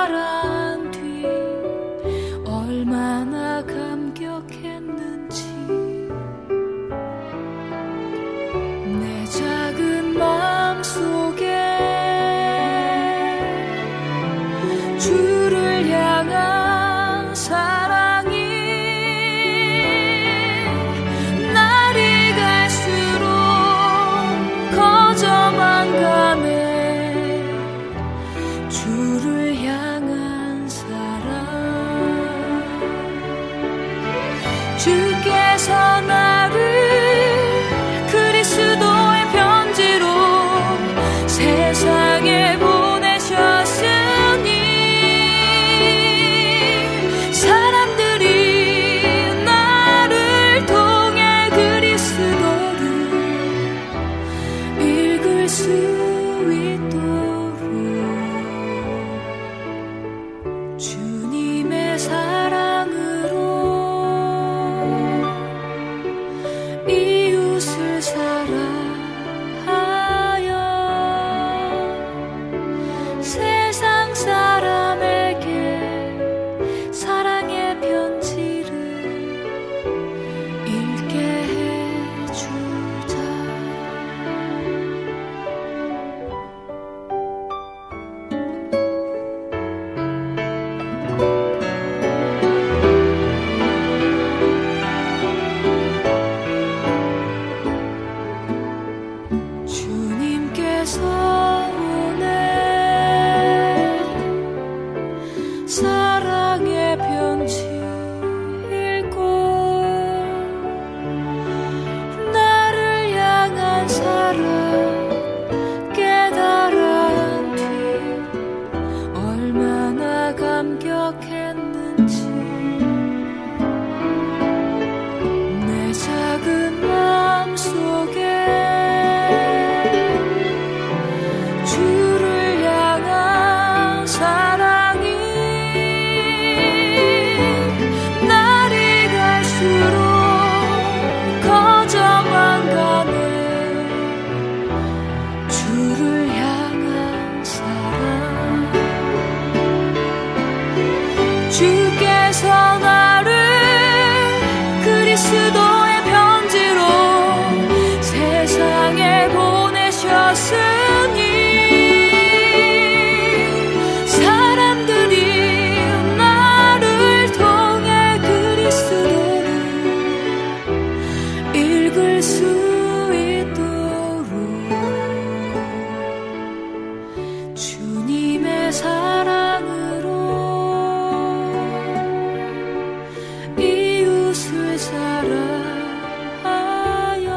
깨달은 뒤 얼마나 감격했는지 내 작은 마음속에 주를 향한 사랑이 날이 갈수록 커져만 가네. 주를 향한 사랑 주께서 나를 그리스도의 편지로 세상에 보내셨으니 사람들이 나를 통해 그리스도를 읽을 수 있도록 주님의 사랑으로 이웃을 사랑하여 세상 사람에게 사랑의 편지를 읽게 해주자. 주님께서 보낸 사랑의 편지 읽고 나를 향한 사랑 깨달은 뒤 얼마나 감격했는지 내 작은 마음속에 주를 향한 사랑이 날이 갈수록 커져만 가네. 주를 향한 사랑 주께서 나를 그리스도의 편지로 세상에 보내셨으니 사람들이 나를 통해 그리스도를 읽을 수 있도록 주님의 사랑으로 이웃을 사랑하여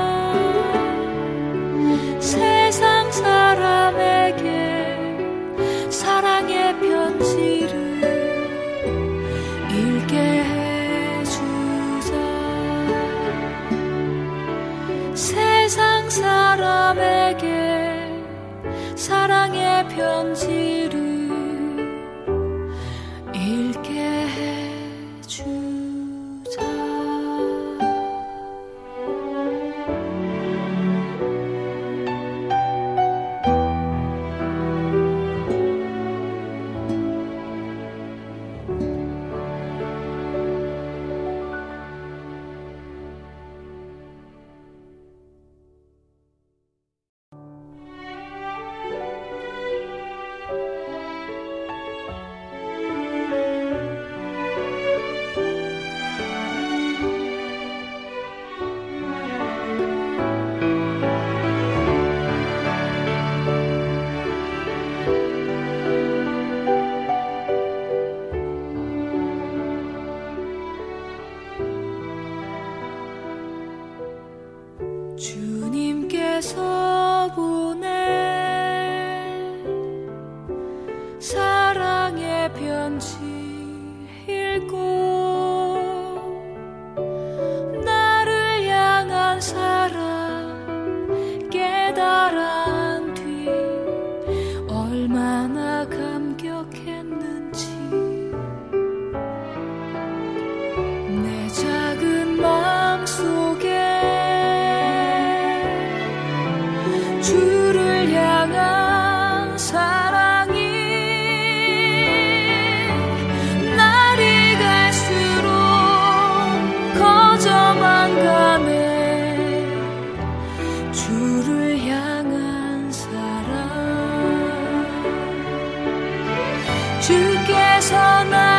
세상 사람에게 사랑의 편지를 읽게 해주자. 세상 사람에게 사랑의 편지를 읽게 해주자. 주님께서 보낸 사랑의 편지 읽고 나를 향한 사랑 깨달은 뒤 얼마나 감격했는지 내 작은 마음속에 주를 향한 사랑이 주께서 나